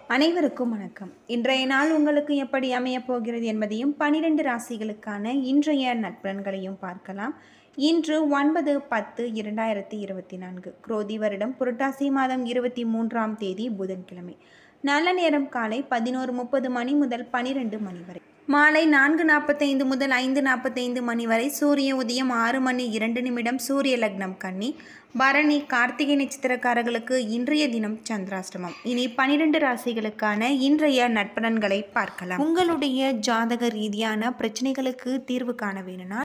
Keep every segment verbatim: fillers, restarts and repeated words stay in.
அனைவருக்கும் வணக்கம். இன்றைய நாள் உங்களுக்கு எப்படி அமையப் போகிறது என்பதையும் பனிரெண்டு ராசிகளுக்கான இன்றைய நட்பலன்களையும் பார்க்கலாம். இன்று ஒன்பது பத்து இரண்டாயிரத்தி இருபத்தி நான்கு குரோதி வருடம் புரட்டாசி மாதம் இருபத்தி மூன்றாம் தேதி புதன்கிழமை. நல்ல நேரம் காலை பதினோரு முப்பது மணி முதல் பனிரெண்டு மணி வரை. மாலை நான்கு நாற்பத்தைந்து முதல் ஐந்து நாற்பத்தைந்து மணி வரை சூரிய உதயம் ஆறு மணி இரண்டு நிமிடம். சூரிய லக்னம் கன்னி. பரணி கார்த்திகை நட்சத்திரக்காரர்களுக்கு இன்றைய தினம் சந்திராஷ்டமம். இனி பனிரெண்டு ராசிகளுக்கான இன்றைய நட்பலன்களை பார்க்கலாம். உங்களுடைய ஜாதக ரீதியான பிரச்சனைகளுக்கு தீர்வு காண வேணும்னா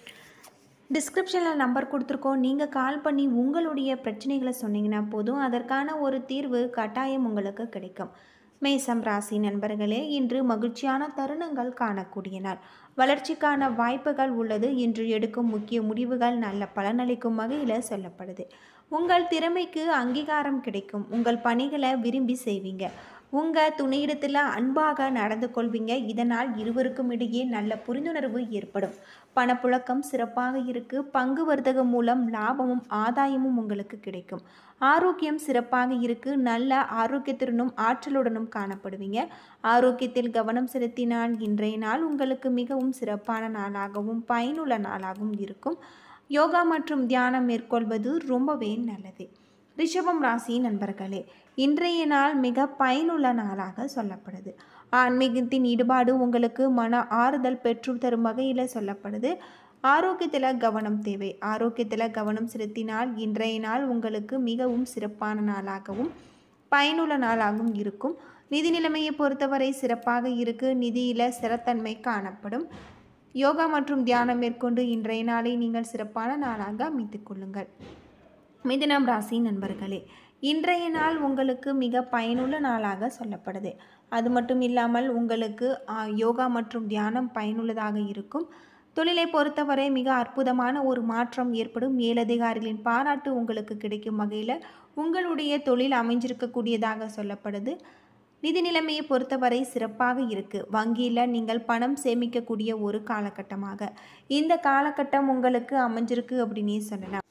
டிஸ்கிரிப்ஷனில் நம்பர் கொடுத்துருக்கோம். நீங்கள் கால் பண்ணி உங்களுடைய பிரச்சனைகளை சொன்னீங்கன்னா போதும், அதற்கான ஒரு தீர்வு கட்டாயம் உங்களுக்கு கிடைக்கும். மேசம் ராசி நண்பர்களே, இன்று மகிழ்ச்சியான தருணங்கள் காணக்கூடிய நாள். வளர்ச்சிக்கான வாய்ப்புகள் உள்ளது. இன்று எடுக்கும் முக்கிய முடிவுகள் நல்ல பலனளிக்கும் வகையில் சொல்லப்படுது. உங்கள் திறமைக்கு அங்கீகாரம் கிடைக்கும். உங்கள் பணிகளை விரும்பி செய்வீங்க. உங்கள் துணையிடத்தில் அன்பாக நடந்து கொள்வீங்க. இதனால் இருவருக்கும் இடையே நல்ல புரிந்துணர்வு ஏற்படும். பணப்புழக்கம் சிறப்பாக இருக்கு. பங்கு வர்த்தகம் மூலம் லாபமும் ஆதாயமும் உங்களுக்கு கிடைக்கும். ஆரோக்கியம் சிறப்பாக இருக்கு. நல்ல ஆரோக்கியத்துடனும் ஆற்றலுடனும் காணப்படுவீங்க. ஆரோக்கியத்தில் கவனம் செலுத்தினால் இன்றைய நாள் உங்களுக்கு மிகவும் சிறப்பான நாளாகவும் பயனுள்ள நாளாகவும் இருக்கும். யோகா மற்றும் தியானம் மேற்கொள்வது ரொம்பவே நல்லது. ரிஷபம் ராசி நண்பர்களே, இன்றைய நாள் மிக பயனுள்ள நாளாக சொல்லப்படுது. ஆன்மீகத்தின் ஈடுபாடு உங்களுக்கு மன ஆறுதல் பெற்று தரும் வகையில் சொல்லப்படுது. ஆரோக்கியத்தில் கவனம் தேவை. ஆரோக்கியத்தில் கவனம் செலுத்தினால் இன்றைய நாள் உங்களுக்கு மிகவும் சிறப்பான நாளாகவும் பயனுள்ள நாளாகவும் இருக்கும். நிதி நிலைமையை பொறுத்தவரை சிறப்பாக இருக்கு. நிதியில் ஸ்திரத்தன்மை காணப்படும். யோகா மற்றும் தியானம் மேற்கொண்டு இன்றைய நாளை நீங்கள் சிறப்பான நாளாக அமைத்துக் கொள்ளுங்கள். மிதுனம் ராசி நண்பர்களே, இன்றைய நாள் உங்களுக்கு மிக பயனுள்ள நாளாக சொல்லப்படுது. அது மட்டும் இல்லாமல் உங்களுக்கு யோகா மற்றும் தியானம் பயனுள்ளதாக இருக்கும். தொழிலை பொறுத்தவரை மிக அற்புதமான ஒரு மாற்றம் ஏற்படும். மேலதிகாரிகளின் பாராட்டு உங்களுக்கு கிடைக்கும் வகையில் உங்களுடைய தொழில் அமைஞ்சிருக்கக்கூடியதாக சொல்லப்படுது. நிதி நிலைமையை பொறுத்தவரை சிறப்பாக இருக்குது. வங்கியில் நீங்கள் பணம் சேமிக்கக்கூடிய ஒரு காலகட்டமாக இந்த காலகட்டம் உங்களுக்கு அமைஞ்சிருக்கு அப்படின்னே சொல்லலாம்.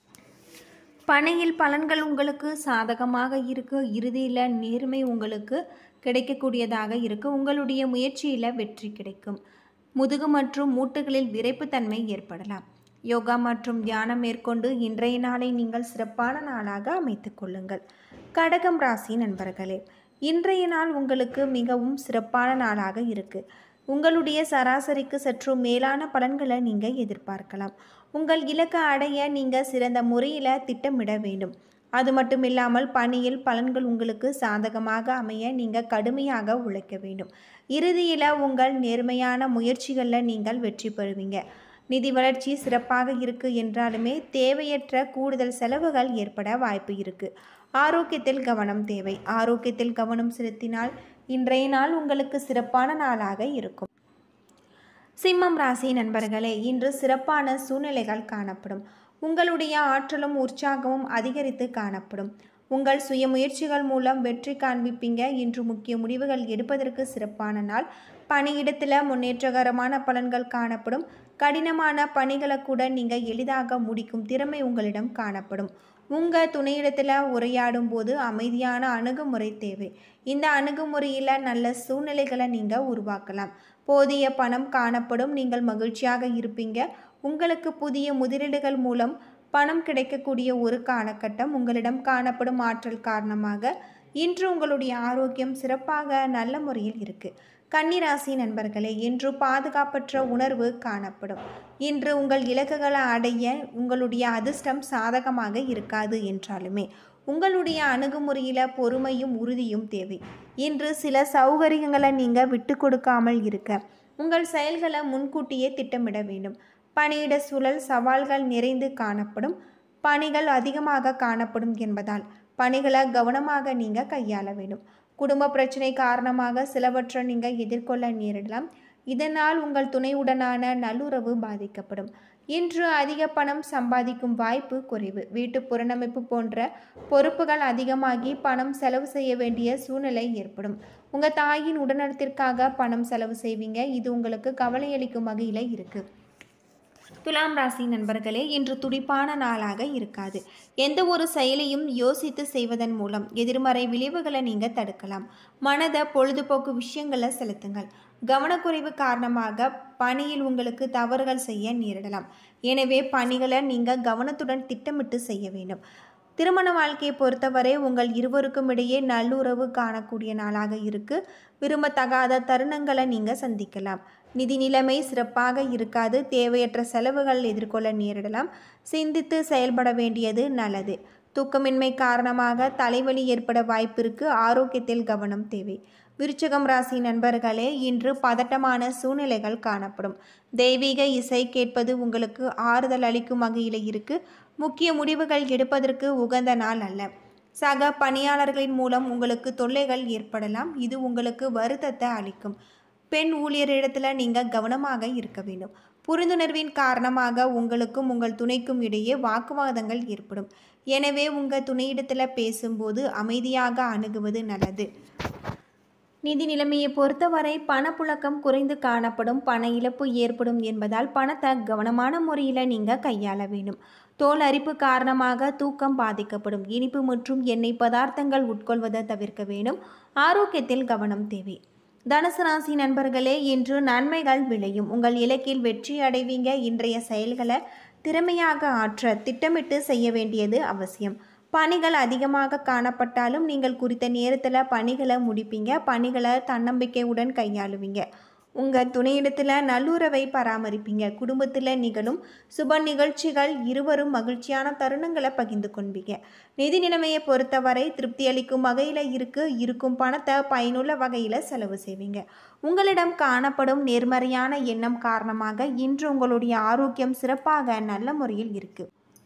பணியில் பலன்கள் உங்களுக்கு சாதகமாக இருக்குது. இறுதியில் நேர்மை உங்களுக்கு கிடைக்கக்கூடியதாக இருக்குது. உங்களுடைய முயற்சியில் வெற்றி கிடைக்கும். முதுகு மற்றும் மூட்டுகளில் விரைப்புத்தன்மை ஏற்படலாம். யோகா மற்றும் தியானம் மேற்கொண்டு இன்றைய நாளை நீங்கள் சிறப்பான நாளாக அமைத்து கொள்ளுங்கள். கடகம் ராசி நண்பர்களே, இன்றைய நாள் உங்களுக்கு மிகவும் சிறப்பான நாளாக இருக்குது. உங்களுடைய சராசரிக்கு சற்று மேலான பலன்களை நீங்கள் எதிர்பார்க்கலாம். உங்கள் இலக்கை அடைய நீங்கள் சிறந்த முறையில் திட்டமிட வேண்டும். அது மட்டும் இல்லாமல் பணியில் பலன்கள் உங்களுக்கு சாதகமாக அமைய நீங்கள் கடுமையாக உழைக்க வேண்டும். இறுதியில் உங்கள் நேர்மையான முயற்சிகளில் நீங்கள் வெற்றி பெறுவீங்க. நிதி வளர்ச்சி சிறப்பாக இருக்குது என்றாலுமே தேவையற்ற கூடுதல் செலவுகள் ஏற்பட வாய்ப்பு இருக்குது. ஆரோக்கியத்தில் கவனம் தேவை. ஆரோக்கியத்தில் கவனம் செலுத்தினால் இன்றைய நாள் உங்களுக்கு சிறப்பான நாளாக இருக்கும். சிம்மம் ராசி நண்பர்களே, இன்று சிறப்பான சூழ்நிலைகள் காணப்படும். உங்களுடைய ஆற்றலும் உற்சாகமும் அதிகரித்து காணப்படும். உங்கள் சுய முயற்சிகள் மூலம் வெற்றி காண்பிப்பீங்க. இன்று முக்கிய முடிவுகள் எடுப்பதற்கு சிறப்பான நாள். பணியிடத்தில் முன்னேற்றகரமான பலன்கள் காணப்படும். கடினமான பணிகளை கூட நீங்கள் எளிதாக முடிக்கும் திறமை உங்களிடம் காணப்படும். உங்கள் துணையிடத்தில் உரையாடும் போது அமைதியான அணுகுமுறை தேவை. இந்த அணுகுமுறையில் நல்ல சூழ்நிலைகளை நீங்கள் உருவாக்கலாம். போதிய பணம் காணப்படும். நீங்கள் மகிழ்ச்சியாக இருப்பீங்க. உங்களுக்கு புதிய முதலீடுகள் மூலம் பணம் கிடைக்கக்கூடிய ஒரு காலகட்டம் உங்களிடம் காணப்படும். ஆற்றல் காரணமாக இன்று உங்களுடைய ஆரோக்கியம் சிறப்பாக நல்ல முறையில் இருக்குது. கன்னிராசி நண்பர்களே, இன்று பாதுகாப்பற்ற உணர்வு காணப்படும். இன்று உங்கள் இலக்குகளை அடைய உங்களுடைய அதிர்ஷ்டம் சாதகமாக இருக்காது என்றாலுமே உங்களுடைய அணுகுமுறையில் பொறுமையும் உறுதியும் தேவை. இன்று சில சௌகரியங்களை நீங்கள் விட்டு கொடுக்காமல் இருக்க உங்கள் செயல்களை முன்கூட்டியே திட்டமிட வேண்டும். பணியிட சூழல் சவால்கள் நிறைந்து காணப்படும். பணிகள் அதிகமாக காணப்படும் என்பதால் பணிகளை கவனமாக நீங்கள் கையாள வேண்டும். குடும்ப பிரச்சனை காரணமாக சிலவற்றை நீங்கள் எதிர்கொள்ள நேரிடலாம். இதனால் உங்கள் துணையுடனான நல்லுறவு பாதிக்கப்படும். இன்று அதிக பணம் சம்பாதிக்கும் வாய்ப்பு குறைவு. வீட்டு புறநமைப்பு போன்ற பொறுப்புகள் அதிகமாகி பணம் செலவு செய்ய வேண்டிய சூழ்நிலை ஏற்படும். உங்கள் தாயின் உடல்நலத்திற்காக பணம் செலவு செய்வீங்க. இது உங்களுக்கு கவலையளிக்கும் வகையில் இருக்குது. துலாம் ராசி நண்பர்களே, இன்று துடிப்பான நாளாக இருக்காது. எந்த ஒரு செயலையும் யோசித்து செய்வதன் மூலம் எதிர்மறை விளைவுகளை நீங்கள் தடுக்கலாம். மனதை பொழுதுபோக்கு விஷயங்களை செலுத்துங்கள். கவனக்குறைவு காரணமாக பணியில் உங்களுக்கு தவறுகள் செய்ய நேரிடலாம். எனவே பணிகளை நீங்கள் கவனத்துடன் திட்டமிட்டு செய்ய வேண்டும். திருமண வாழ்க்கையை பொறுத்தவரை உங்கள் இருவருக்கும் இடையே நல்லுறவு காணக்கூடிய நாளாக இருக்கு. விரும்பத்தகாத தருணங்களை நீங்கள் சந்திக்கலாம். நிதி நிலைமை சிறப்பாக இருக்காது. தேவையற்ற செலவுகள் எதிர்கொள்ள நேரிடலாம். சிந்தித்து செயல்பட வேண்டியது நல்லது. தூக்கமின்மை காரணமாக தலைவலி ஏற்பட வாய்ப்பிருக்கு. ஆரோக்கியத்தில் கவனம் தேவை. விருச்சிகம் ராசி நண்பர்களே, இன்று பதட்டமான சூழ்நிலைகள் காணப்படும். தெய்வீக இசை கேட்பது உங்களுக்கு ஆறுதல் அளிக்கும் வகையில் இருக்கு. முக்கிய முடிவுகள் எடுப்பதற்கு உகந்த நாள் அல்ல. சக பணியாளர்களின் மூலம் உங்களுக்கு தொல்லைகள் ஏற்படலாம். இது உங்களுக்கு வருத்தத்தை அளிக்கும். பெண் ஊழியரிடத்தில் நீங்கள் கவனமாக இருக்க வேண்டும். புரிந்துணர்வின் காரணமாக உங்களுக்கும் உங்கள் துணைக்கும் இடையே வாக்குவாதங்கள் ஏற்படும். எனவே உங்கள் துணையிடத்தில் பேசும்போது அமைதியாக அணுகுவது நல்லது. நிதி நிலைமையை பொறுத்தவரை பணப்புழக்கம் குறைந்து காணப்படும். பண இழப்பு ஏற்படும் என்பதால் பணத்தை கவனமான முறையில் நீங்கள் கையாள வேண்டும். தோல் அரிப்பு காரணமாக தூக்கம் பாதிக்கப்படும். இனிப்பு மற்றும் எண்ணெய் பதார்த்தங்கள் உட்கொள்வதை தவிர்க்க வேண்டும். ஆரோக்கியத்தில் கவனம் தேவை. தனுசு ராசி நண்பர்களே, இன்று நன்மைகள் விளையும். உங்கள் இலக்கில் வெற்றி அடைவீங்க. இன்றைய செயல்களை திறமையாக ஆற்ற திட்டமிட்டு செய்ய வேண்டியது அவசியம். பணிகள் அதிகமாக காணப்பட்டாலும் நீங்கள் குறித்த நேரத்தில் பணிகளை முடிப்பீங்க. பணிகளை தன்னம்பிக்கையுடன் கையாளுவீங்க. உங்கள் துணையிடத்தில் நல்லுறவை பராமரிப்பீங்க. குடும்பத்தில் நிகழும் சுப நிகழ்ச்சிகள் இருவரும் மகிழ்ச்சியான தருணங்களை பகிர்ந்து கொள்வீங்க. நிதி நிலைமையை பொறுத்தவரை திருப்தி அளிக்கும் வகையில் இருக்கு. இருக்கும் பணத்தை பயனுள்ள வகையில் செலவு செய்வீங்க. உங்களிடம் காணப்படும் நேர்மறையான எண்ணம் காரணமாக இன்று உங்களுடைய ஆரோக்கியம் சிறப்பாக நல்ல முறையில் இருக்கு.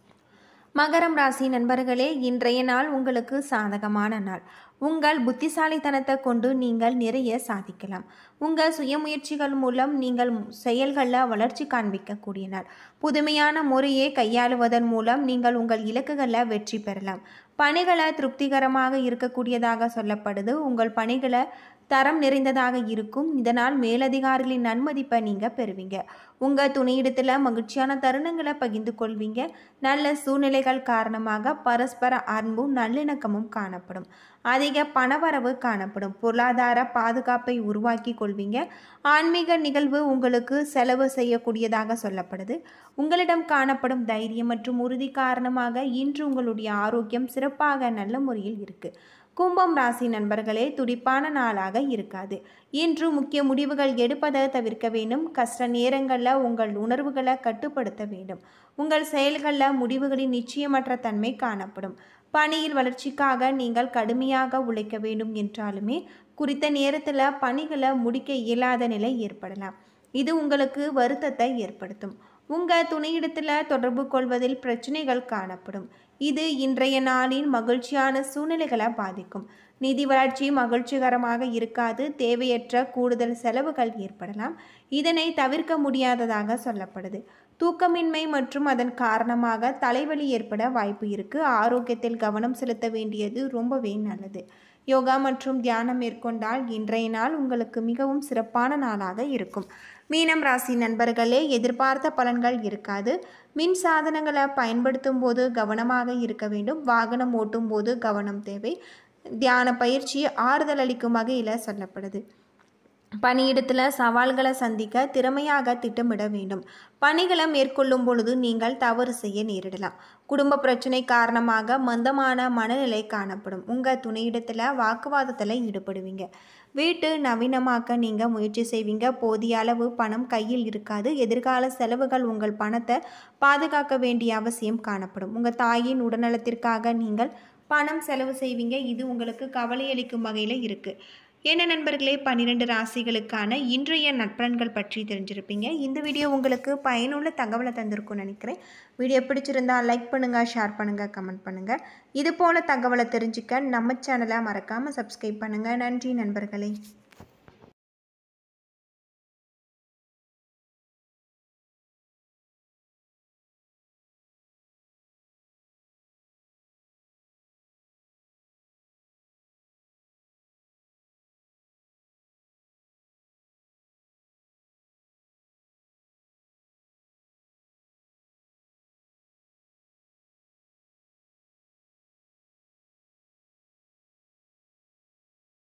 மகரம் ராசி நண்பர்களே, இன்றைய நாள் உங்களுக்கு சாதகமான நாள். உங்கள் புத்திசாலித்தனத்தை கொண்டு நீங்கள் நிறைய சாதிக்கலாம். உங்கள் சுயமுயற்சிகள் மூலம் நீங்கள் செயல்களில் வளர்ச்சி காண்பிக்கக்கூடிய நாள். புதுமையான முறையை கையாளுவதன் மூலம் நீங்கள் உங்கள் இலக்குகளில் வெற்றி பெறலாம். பணிகளை திருப்திகரமாக இருக்கக்கூடியதாக சொல்லப்படுது. உங்கள் பணிகளை தரம் நிறைந்ததாக இருக்கும். இதனால் மேலதிகாரிகளின் நன்மதிப்பை நீங்கள் பெறுவீங்க. உங்கள் துணையிடத்தில் மகிழ்ச்சியான தருணங்களை பகிர்ந்து கொள்வீங்க. நல்ல சூழ்நிலைகள் காரணமாக பரஸ்பர அன்பும் நல்லிணக்கமும் காணப்படும். அதிக பணவரவு காணப்படும். பொருளாதார பாதுகாப்பை உருவாக்கி கொள்வீங்க. ஆன்மீக நிகழ்வு உங்களுக்கு செலவு செய்யக்கூடியதாக சொல்லப்படுது. உங்களிடம் காணப்படும் தைரியம் மற்றும் உறுதி காரணமாக இன்று உங்களுடைய ஆரோக்கியம் சிறப்பாக நல்ல முறையில் இருக்கு. கும்பம் ராசி நண்பர்களே, துடிப்பான நாளாக இருக்காது. இன்று முக்கிய முடிவுகள் எடுப்பதை தவிர்க்க வேண்டும். கஷ்ட நேரங்களில் உங்கள் உணர்வுகளை கட்டுப்படுத்த வேண்டும். உங்கள் செயல்களில் முடிவுகளின் நிச்சயமற்ற தன்மை காணப்படும். பணியில் வளர்ச்சிக்காக நீங்கள் கடுமையாக உழைக்க வேண்டும் என்றாலுமே குறித்த நேரத்தில் பணிகளை முடிக்க இயலாத நிலை ஏற்படலாம். இது உங்களுக்கு வருத்தத்தை ஏற்படுத்தும். உங்கள் துணையிடத்தில் தொடர்பு கொள்வதில் பிரச்சனைகள் காணப்படும். இது இன்றைய நாளின் மகிழ்ச்சியான சூழ்நிலைகளை பாதிக்கும். நிதி வளர்ச்சி மகிழ்ச்சிகரமாக இருக்காது. தேவையற்ற கூடுதல் செலவுகள் ஏற்படலாம். இதனை தவிர்க்க முடியாததாக சொல்லப்படுது. தூக்கமின்மை மற்றும் அதன் காரணமாக தலைவலி ஏற்பட வாய்ப்பு இருக்கு. ஆரோக்கியத்தில் கவனம் செலுத்த வேண்டியது ரொம்பவே நல்லது. யோகா மற்றும் தியானம் மேற்கொண்டால் இன்றைய நாள் உங்களுக்கு மிகவும் சிறப்பான நாளாக இருக்கும். மீனம் ராசி நண்பர்களே, எதிர்பார்த்த பலன்கள் இருக்காது. மின் சாதனங்களை பயன்படுத்தும் போது கவனமாக இருக்க வேண்டும். வாகனம் ஓட்டும் போது கவனம் தேவை. தியான பயிற்சி ஆறுதல் அளிக்கும் வகையில் சொல்லப்படுது. பணியிடத்தில் சவால்களை சந்திக்க திறமையாக திட்டமிட வேண்டும். பணிகளை மேற்கொள்ளும் பொழுது நீங்கள் தவறு செய்ய நேரிடலாம். குடும்ப பிரச்சனை காரணமாக மந்தமான மனநிலை காணப்படும். உங்கள் துணையிடத்தில் வாக்குவாதத்தில் ஈடுபடுவீங்க. வீட்டு நவீனமாக்க நீங்கள் முயற்சி செய்வீங்க. போதிய அளவு பணம் கையில் இருக்காது. எதிர்கால செலவுகள் உங்கள் பணத்தை பாதுகாக்க வேண்டிய அவசியம் காணப்படும். உங்கள் தாயின் உடல்நலத்திற்காக நீங்கள் பணம் செலவு செய்வீங்க. இது உங்களுக்கு கவலை அளிக்கும் வகையில் இருக்குது. என்ன நண்பர்களே, பன்னிரெண்டு ராசிகளுக்கான இன்றைய நற்பலன்கள் பற்றி தெரிஞ்சிருப்பீங்க. இந்த வீடியோ உங்களுக்கு பயனுள்ள தகவலை தந்திருக்கும்னு நினைக்கிறேன். வீடியோ பிடிச்சிருந்தா லைக் பண்ணுங்கள், ஷேர் பண்ணுங்கள், கமெண்ட் பண்ணுங்கள். இது போல தகவலை தெரிஞ்சுக்க நம்ம சேனலை மறக்காமல் சப்ஸ்கிரைப் பண்ணுங்கள். நன்றி நண்பர்களே.